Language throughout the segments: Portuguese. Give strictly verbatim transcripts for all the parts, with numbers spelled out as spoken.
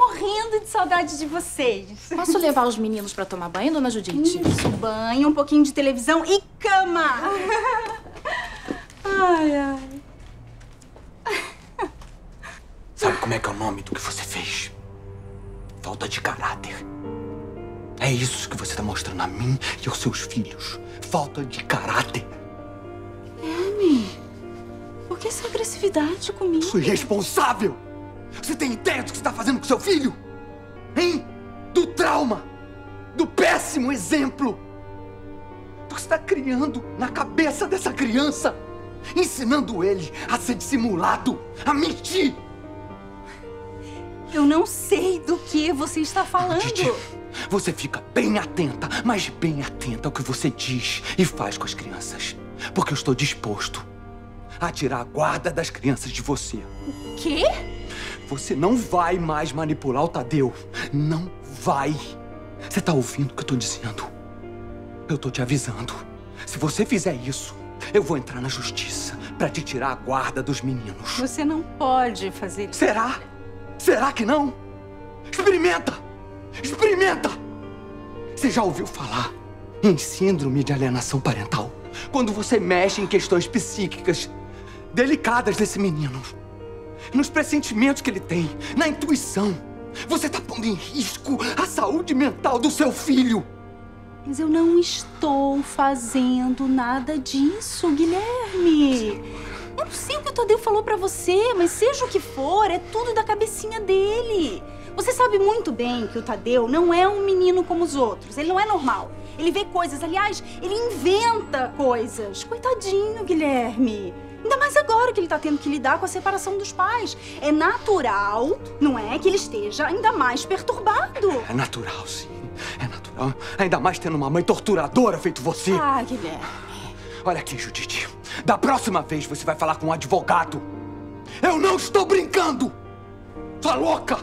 morrendo de saudade de vocês. Posso levar os meninos pra tomar banho, dona Judite? Isso, banho, um pouquinho de televisão e cama. Ai, ai. Sabe como é que é o nome do que você fez? Falta de caráter. É isso que você tá mostrando a mim e aos seus filhos. Falta de caráter. Guilherme, por que essa agressividade comigo? Sou irresponsável! Você tem ideia do que você tá fazendo com seu filho? Hein? Do trauma! Do péssimo exemplo! Do que você tá criando na cabeça dessa criança! Ensinando ele a ser dissimulado, a mentir! Eu não sei do que você está falando. Didi, você fica bem atenta, mas bem atenta ao que você diz e faz com as crianças. Porque eu estou disposto a tirar a guarda das crianças de você. O quê? Você não vai mais manipular o Tadeu. Não vai. Você tá ouvindo o que eu tô dizendo? Eu tô te avisando. Se você fizer isso, eu vou entrar na justiça pra te tirar a guarda dos meninos. Você não pode fazer isso. Será? Será que não? Experimenta! Experimenta! Você já ouviu falar em síndrome de alienação parental? Quando você mexe em questões psíquicas delicadas desse menino, nos pressentimentos que ele tem, na intuição, você tá pondo em risco a saúde mental do seu filho. Mas eu não estou fazendo nada disso, Guilherme. Eu não sei o que o Tadeu falou pra você, mas seja o que for, é tudo da cabecinha dele. Você sabe muito bem que o Tadeu não é um menino como os outros. Ele não é normal. Ele vê coisas, aliás, ele inventa coisas. Coitadinho, Guilherme. Ainda mais agora que ele tá tendo que lidar com a separação dos pais. É natural, não é, que ele esteja ainda mais perturbado. É natural, sim. É natural. Ainda mais tendo uma mãe torturadora feito você. Ah, Guilherme. Olha aqui, Judite. Da próxima vez você vai falar com um advogado. Eu não estou brincando! Sua louca!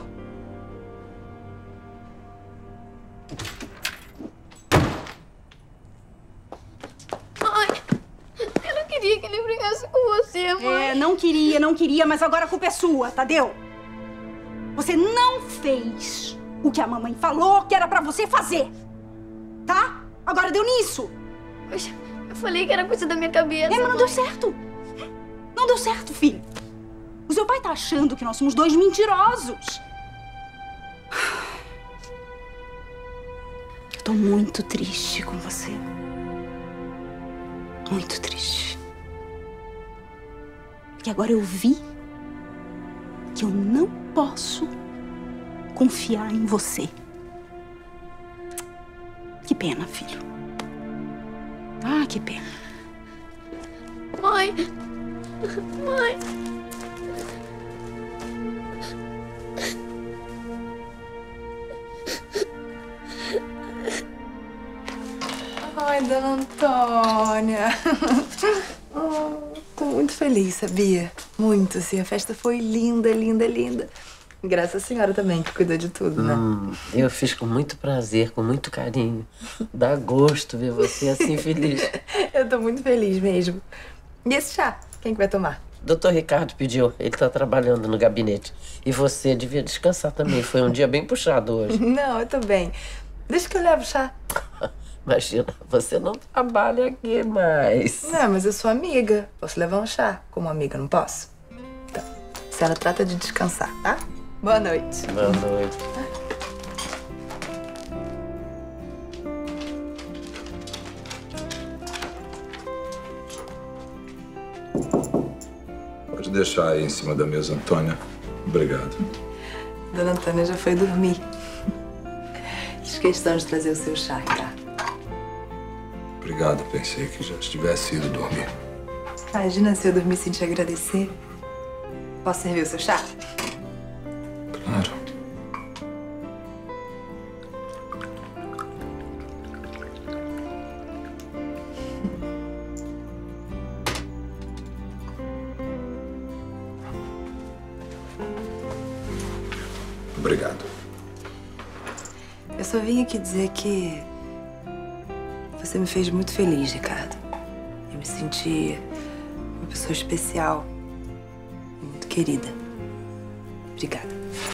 Mãe, eu não queria que ele brigasse com você, mãe. É, não queria, não queria, mas agora a culpa é sua, Tadeu. Você não fez o que a mamãe falou que era pra você fazer. Tá? Agora deu nisso. Poxa, eu falei que era coisa da minha cabeça. É, mas não mãe. deu certo. Não deu certo, filho. O seu pai tá achando que nós somos dois mentirosos. Eu tô muito triste com você. Muito triste. Porque agora eu vi que eu não posso confiar em você. Que pena, filho. Ah, que pena. Mãe. Mãe. Ai, dona Antônia. Oh, tô muito feliz, sabia? Muito, assim. A festa foi linda, linda, linda. Graças à senhora também, que cuidou de tudo, né? Hum, eu fiz com muito prazer, com muito carinho. Dá gosto ver você assim feliz. Eu tô muito feliz mesmo. E esse chá? Quem que vai tomar? Doutor Ricardo pediu, ele tá trabalhando no gabinete. E você devia descansar também, foi um dia bem puxado hoje. Não, eu tô bem. Deixa que eu levo o chá. Imagina, você não trabalha aqui mais. Não, mas eu sou amiga. Posso levar um chá? Como amiga, não posso? Então, a senhora trata de descansar, tá? Boa noite. Boa noite. Pode deixar aí em cima da mesa, Antônia. Obrigado. Dona Antônia já foi dormir. Fiz questão de trazer o seu chá, tá? Obrigado, pensei que já estivesse ido dormir. Imagina se eu dormir sem te agradecer. Posso servir o seu chá? Claro. Obrigado. Eu só vim aqui dizer que você me fez muito feliz, Ricardo. Eu me senti uma pessoa especial e muito querida. Obrigada.